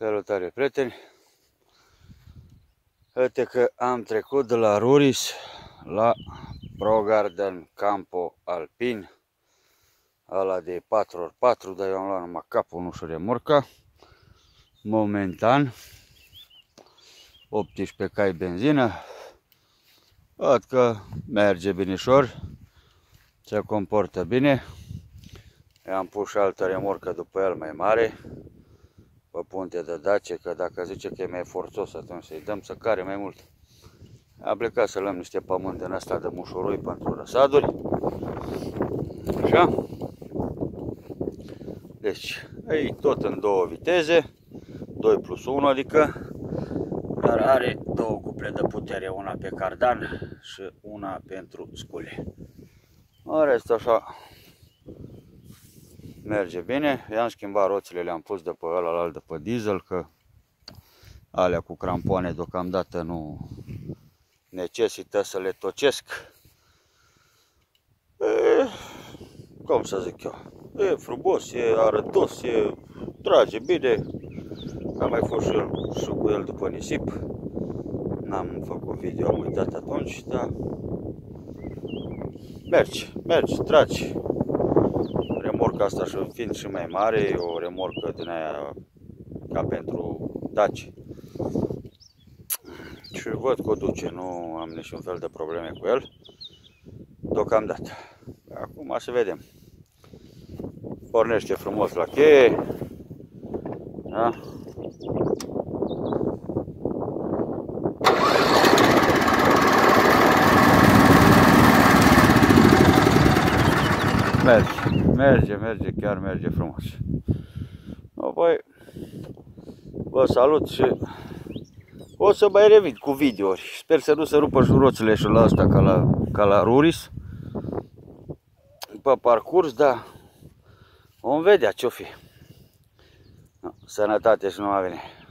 Salutare, prieteni! Uite că am trecut de la Ruris la Pro Garden Campo Alpin, ăla de 4x4, dar eu am luat numai capul, nu și remorca. Momentan 18 cai benzină. Văd că merge binișor, se comportă bine. I-am pus și altă remorcă după el mai mare, pe punte de dace, că dacă zice că e mai forțos, atunci să-i dăm să care mai mult. Am plecat să luăm niște pământ din asta de mușuroi pentru răsaduri. Așa. Deci, e tot în două viteze, 2+1 adică, dar are două cuple de putere, una pe cardan și una pentru scule. În rest așa merge bine. I-am schimbat roțile, le-am pus de pe ălalt de pe diesel, că alea cu crampoane deocamdată nu necesită să le tocesc. Cum să zic eu, e frumos, e arătos, trage bine. Am mai fost și cu el după nisip. N-am făcut video, am uitat atunci, dar mergi, tragi. Remorca asta, și fiind și mai mare, e o remorcă din aia ca pentru daci. Și văd că o duce, nu am niciun fel de probleme cu el deocamdată. Acum să vedem. Pornește frumos la cheie. Da? Merge, chiar merge frumos. Apoi vă salut și o să mai revin cu videouri. Sper să nu se rupă șuroțele și la asta ca la Ruris pe parcurs, dar vom vedea ce-o fi. Sănătate și numai bine.